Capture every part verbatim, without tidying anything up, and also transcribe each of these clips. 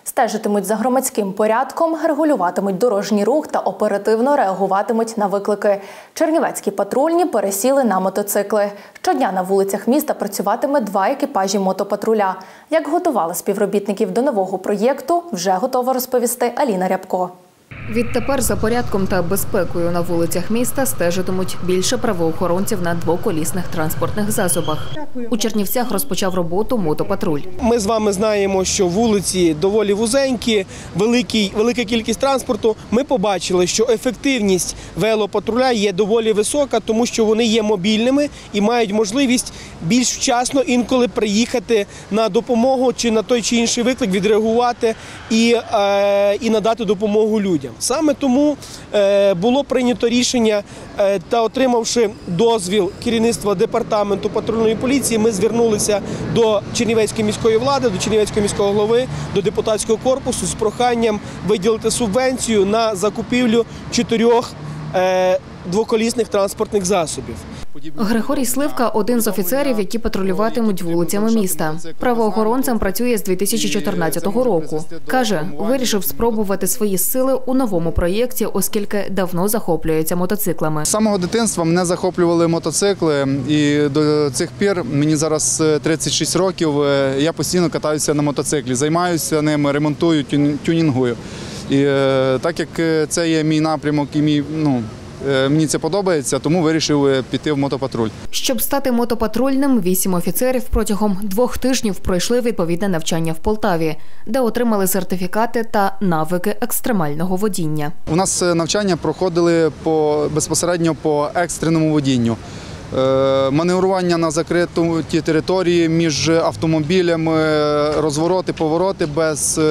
Стежитимуть за громадським порядком, регулюватимуть дорожній рух та оперативно реагуватимуть на виклики. Чернівецькі патрульні пересіли на мотоцикли. Щодня на вулицях міста працюватиме два екіпажі мотопатруля. Як готували співробітників до нового проєкту, вже готова розповісти Аліна Рябко. Відтепер за порядком та безпекою на вулицях міста стежитимуть більше правоохоронців на двоколісних транспортних засобах. У Чернівцях розпочав роботу мотопатруль. Ми з вами знаємо, що вулиці доволі вузенькі, великий, велика кількість транспорту. Ми побачили, що ефективність велопатруля є доволі висока, тому що вони є мобільними і мають можливість більш вчасно інколи приїхати на допомогу чи на той чи інший виклик, відреагувати і, е, і надати допомогу людям. Саме тому е, було прийнято рішення е, та отримавши дозвіл керівництва департаменту патрульної поліції, ми звернулися до Чернівецької міської влади, до Чернівецького міського голови, до депутатського корпусу з проханням виділити субвенцію на закупівлю чотирьох е, двоколісних транспортних засобів. Григорій Сливка – один з офіцерів, які патрулюватимуть вулицями міста. Правоохоронцем працює з дві тисячі чотирнадцятого року. Каже, вирішив спробувати свої сили у новому проєкті, оскільки давно захоплюється мотоциклами. З самого дитинства мене захоплювали мотоцикли, і до цих пір, мені зараз тридцять шість років, я постійно катаюся на мотоциклі, займаюся ними, ремонтую, тюнінгую. І так як це є мій напрямок і мій, ну, мені це подобається, тому вирішив піти в мотопатруль. Щоб стати мотопатрульним, вісім офіцерів протягом двох тижнів пройшли відповідне навчання в Полтаві, де отримали сертифікати та навики екстремального водіння. У нас навчання проходили по, безпосередньо по екстреному водінню. Маневрування на закритій території між автомобілями, розвороти, повороти без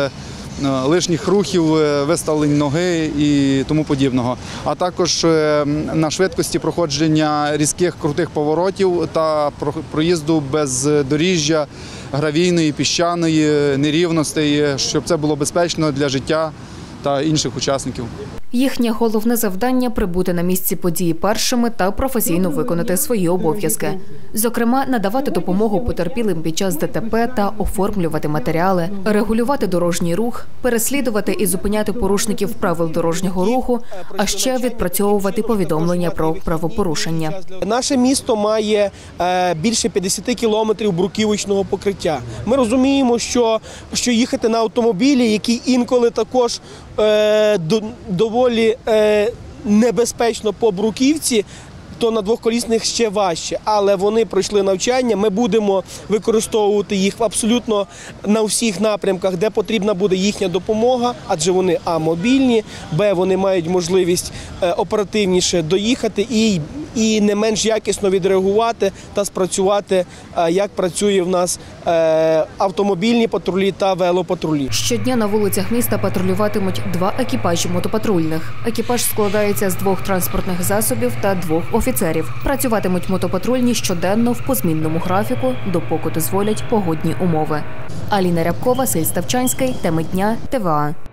лишніх рухів, виставлень ноги і тому подібного. А також на швидкості проходження різких крутих поворотів та проїзду без доріжжя, гравійної, піщаної, нерівностей, щоб це було безпечно для життя та інших учасників. Їхнє головне завдання – прибути на місці події першими та професійно виконати свої обов'язки. Зокрема, надавати допомогу потерпілим під час ДТП та оформлювати матеріали, регулювати дорожній рух, переслідувати і зупиняти порушників правил дорожнього руху, а ще відпрацьовувати повідомлення про правопорушення. Наше місто має більше п'ятдесят кілометрів бруківочного покриття. Ми розуміємо, що, що їхати на автомобілі, які інколи також е, доволі е, небезпечно по бруківці, то на двоколісних ще важче, але вони пройшли навчання, ми будемо використовувати їх абсолютно на всіх напрямках, де потрібна буде їхня допомога, адже вони а. мобільні, б. вони мають можливість оперативніше доїхати і, і не менш якісно відреагувати та спрацювати, як працює в нас автомобільні патрулі та велопатрулі. Щодня на вулицях міста патрулюватимуть два екіпажі мотопатрульних. Екіпаж складається з двох транспортних засобів та двох офіцерів. Працюватимуть мотопатрульні щоденно в позмінному графіку, допоки дозволять погодні умови. Аліна Рябко, Василь Ставчанський, теми дня, ТВА.